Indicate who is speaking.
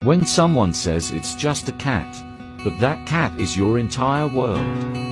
Speaker 1: When someone says it's just a cat, but that cat is your entire world.